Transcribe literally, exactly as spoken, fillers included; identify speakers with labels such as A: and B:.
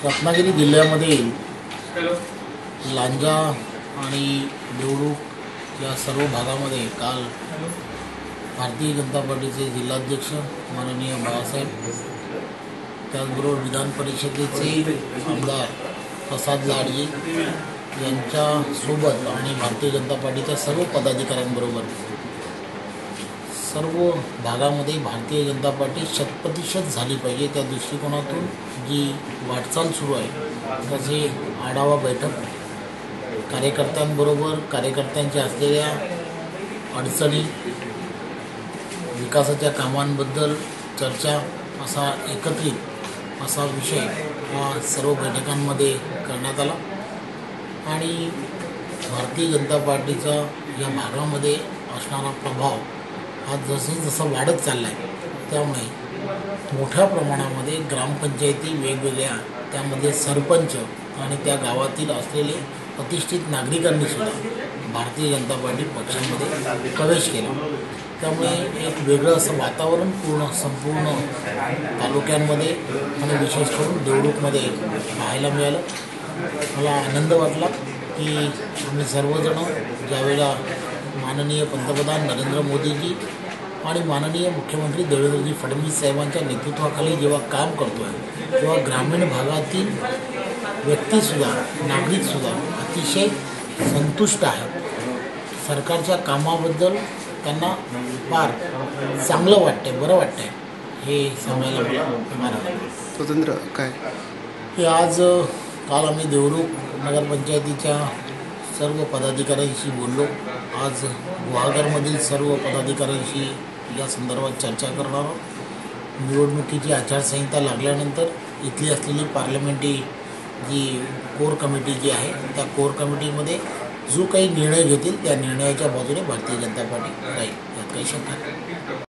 A: रत्नागिरी जिल्ह्यामध्ये लांजा आणि देवळूक या सर्व भागामध्ये काल भारतीय जनता पार्टीचे जिल्हाध्यक्ष माननीय बाळासाहेब, त्याचबरोबर विधान परिषदेचे आमदार प्रसाद लाडगे यांच्यासोबत आणि भारतीय जनता पार्टीच्या सर्व पदाधिकाऱ्यांबरोबर सर्व भागामध्ये भारतीय जनता पार्टी शतप्रतिशत झाली पाहिजे त्या दृष्टिकोनातून जी वाटचाल सुरू आहे त्याचे आढावा बैठक, कार्यकर्त्यांबरोबर कार्यकर्त्यांच्या असलेल्या अडचणी, विकासाच्या कामांबद्दल चर्चा असा एकत्रित असा विषय हा सर्व बैठकांमध्ये करण्यात आला आणि भारतीय जनता पार्टीचा या भागामध्ये असणारा प्रभाव हा जसं जसं वाढत चालला आहे त्यामुळे मोठ्या प्रमाणामध्ये ग्रामपंचायती वेगवेगळ्या, त्यामध्ये सरपंच आणि त्या गावातील असलेले प्रतिष्ठित नागरिकांनीसुद्धा भारतीय जनता पार्टी पक्षामध्ये प्रवेश केला. त्यामुळे एक वेगळं असं वातावरण पूर्ण संपूर्ण तालुक्यांमध्ये आणि विशेष करून देवळूकमध्ये पाहायला मिळालं. मला आनंद वाटला की आम्ही सर्वजण ज्यावेळेला माननीय पंतप्रधान नरेंद्र मोदीजी आणि माननीय मुख्यमंत्री देवेंद्रजी फडणवीस साहेबांच्या नेतृत्वाखाली जेव्हा काम करतो आहे तेव्हा ग्रामीण भागातील व्यक्तीसुद्धा, नागरिकसुद्धा अतिशय संतुष्ट आहेत. सरकारच्या कामाबद्दल त्यांना फार चांगलं वाटतं आहे, बरं वाटतं आहे हे सांगायला मला
B: स्वतंत्र काय
A: हे आज काल आम्ही देवळूक नगरपंचायतीच्या सर्व पदाधिकाऱ्यांशी बोललो. आज गुहागरमधील सर्व पदाधिकाऱ्यांशी या संदर्भात चर्चा करणार आहोत. निवडणुकीची आचारसंहिता लागल्यानंतर इथली असलेली पार्लमेंटरी जी कोर कमिटी जी आहे त्या कोर कमिटीमध्ये जो काही निर्णय घेतील त्या निर्णयाच्या बाजूने भारतीय जनता पार्टी राहील, यात काही शंका नाही.